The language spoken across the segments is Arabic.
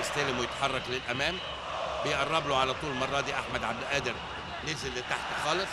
يستلم ويتحرك للامام، بيقرب له على طول. المره دي احمد عبد القادر نزل لتحت خالص.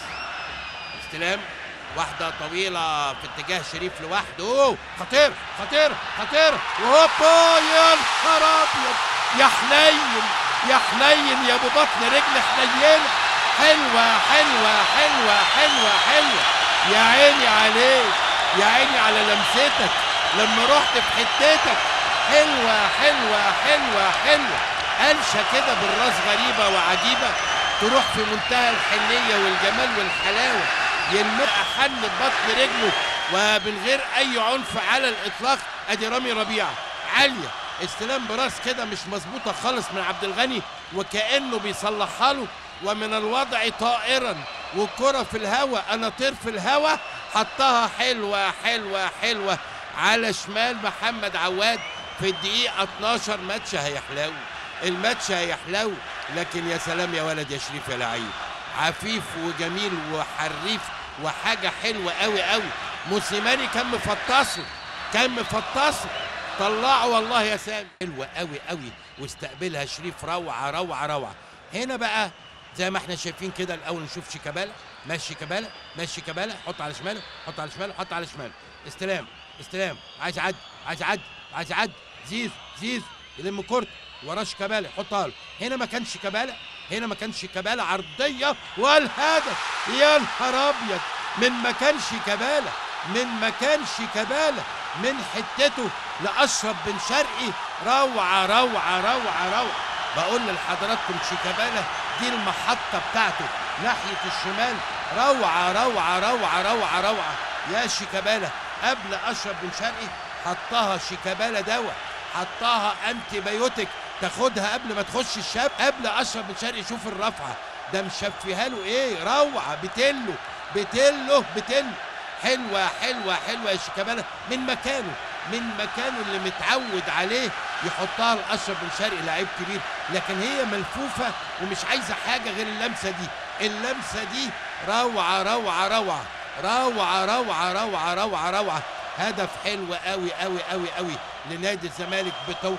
استلام واحده طويله في اتجاه شريف لوحده، خطير خطير خطير، وهوبا يا نهار ابيض، يا حنين يا حنين يا ابو بطن رجل حنينه، حلوه حلوه حلوه حلوه حلوه، يا عيني عليك، يا عيني على لمستك لما رحت في حتتك، حلوه حلوه حلوه حلوه، قلشه كده بالراس غريبه وعجيبه، تروح في منتهى الحنيه والجمال والحلاوه، يلمق حن ببطن رجله ومن غير اي عنف على الاطلاق. ادي رامي ربيعه عاليه، استلام براس كده مش مظبوطه خالص من عبد الغني، وكانه بيصلحها له، ومن الوضع طائرا والكره في الهواء، انا طير في الهواء، حطها حلوه حلوه حلوه على شمال محمد عواد في الدقيقه 12. ماتش هيحلو، الماتش هيحلو، لكن يا سلام يا ولد يا شريف يا لعيب، عفيف وجميل وحريف وحاجه حلوه قوي قوي. موسيماني كان مفطسه، كان مفطسه، طلعه والله يا سامي، حلوه قوي قوي، واستقبلها شريف روعه روعه روعه. هنا بقى زي ما احنا شايفين كده، الاول نشوف شيكابالا، ماشي شيكابالا، ماشي شيكابالا، حط على شماله، حط على شماله، حط على شماله، استلام استلام، عايز يعدي عايز يعدي عايز يعدي، زيزو زيزو يلم كورته وراه شيكابالا، يحطها له. هنا ما كانش شيكابالا، هنا ما كانش شيكابالا، عرضيه والهدف، يا نهار ابيض، من مكان شيكابالا، من مكان شيكابالا، من حتته لاشرف بن شرقي، روعه روعه روعه روعه. بقول لحضراتكم شيكابالا دي المحطه بتاعته ناحيه الشمال، روعه روعه روعه روعه روعه. يا شيكابالا قبل اشرف بن شرقي حطها شيكابالا دواء، حطها انتي بايوتيك تاخدها قبل ما تخش الشاب، قبل اشرف بن شرقي. شوف الرفعه ده مشفيها له ايه، روعه، بتلو بتلو بتلو، حلوه حلوه حلوه يا شيكابالا، من مكانه، من مكانه اللي متعود عليه يحطها لاشرف بن شرقي، لعيب كبير، لكن هي ملفوفه ومش عايزه حاجه غير اللمسه دي، اللمسه دي روعه روعه روعه روعه روعه روعه روعه روعه. هدف حلو قوي قوي قوي قوي لنادي الزمالك،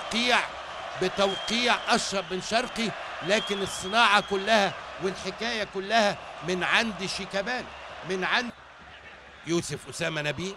بتوقيع اشرف بن شرقي، لكن الصناعه كلها والحكايه كلها من عند شيكابالا، من عند يوسف اسامه نبيه.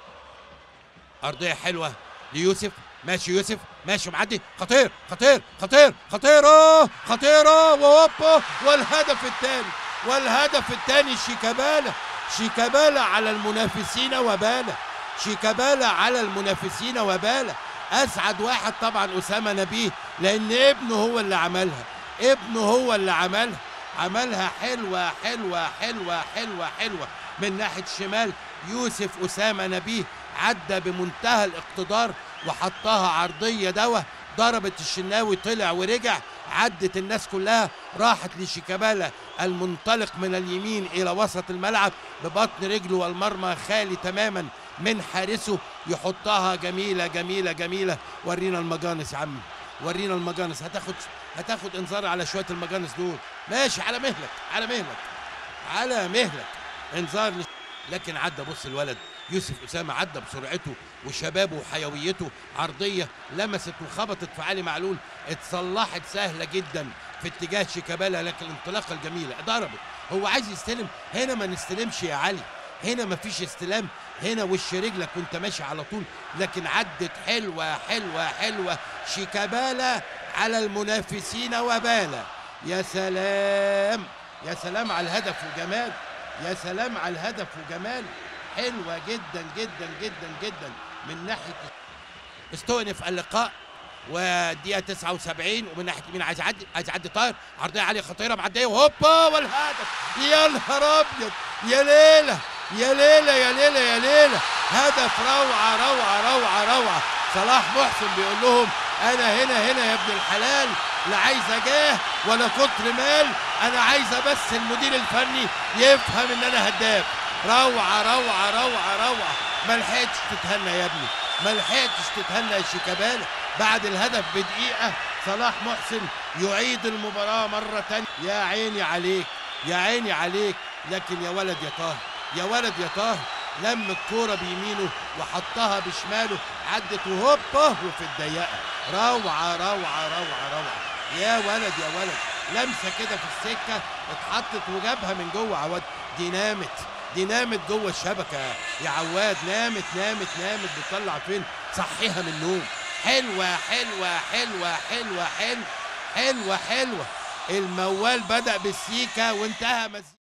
ارضيه حلوه ليوسف، ماشي يوسف، ماشي معدي، خطير خطير خطير خطيره خطيره، وهوبا، والهدف الثاني، والهدف الثاني. شيكابالا، شيكابالا على المنافسين وبالا، شيكابالا على المنافسين وبالا. اسعد واحد طبعا اسامه نبيه، لان ابنه هو اللي عملها، ابنه هو اللي عملها، عملها حلوه حلوه حلوه حلوه حلوه. من ناحيه الشمال يوسف اسامه نبيه عدى بمنتهى الاقتدار وحطها عرضيه دوا، ضربت الشناوي، طلع ورجع، عدت الناس كلها، راحت لشيكابالا المنطلق من اليمين الى وسط الملعب ببطن رجله، والمرمى خالي تماما من حارسه، يحطها جميله جميله جميله. ورينا المجانس يا عم، ورينا المجانس، هتاخد انذار على شويه المجانس دول، ماشي، على مهلك على مهلك على مهلك، انذار لكن عدى. بص الولد يوسف اسامه عدى بسرعته وشبابه وحيويته، عرضيه لمست وخبطت في علي معلول، اتصلحت سهله جدا في اتجاه شيكابالا، لكن الانطلاقه الجميله ضربت. هو عايز يستلم، هنا ما نستلمش يا علي، هنا ما فيش استلام، هنا وش رجلك وانت ماشي على طول، لكن عدت حلوه حلوه حلوه. شيكابالا على المنافسين وبالا. يا سلام يا سلام على الهدف وجمال، يا سلام على الهدف وجمال، حلوه جدا جدا جدا جدا. من ناحيه استؤنف اللقاء والدقيقه 79، ومن ناحيه مين عايز يعدي، عايز يعدي طاير، عرضيه عاليه خطيره معديه، وهوبا، والهدف، يا نهار ابيض، يا ليله يا ليله يا ليله يا ليله، هدف روعه روعه روعه روعه. صلاح محسن بيقول لهم انا هنا يا ابن الحلال، لا عايزه جاه ولا كتر مال، انا عايزه بس المدير الفني يفهم ان انا هداف. روعه روعه روعه روعه. ما لحقتش تتهنى يا ابني، ما لحقتش تتهنى يا شيكابالا. بعد الهدف بدقيقه صلاح محسن يعيد المباراه مره ثانيه. يا عيني عليك، يا عيني عليك، لكن يا ولد يا طاهر، يا ولد يا طاهر، لم الكوره بيمينه وحطها بشماله، عدت وهوبا وفي الضيقه. روعه روعه روعه روعه. يا ولد يا ولد، لمسه كده في السكه اتحطت وجابها من جوه عواد. دي نامت جوه الشبكه يا عواد، نامت نامت نامت. بتطلع فين؟ صحيها من النوم. حلوه حلوه حلوه حلوه حلوه حلوه حلوه. الموال بدأ بالسيكه وانتهى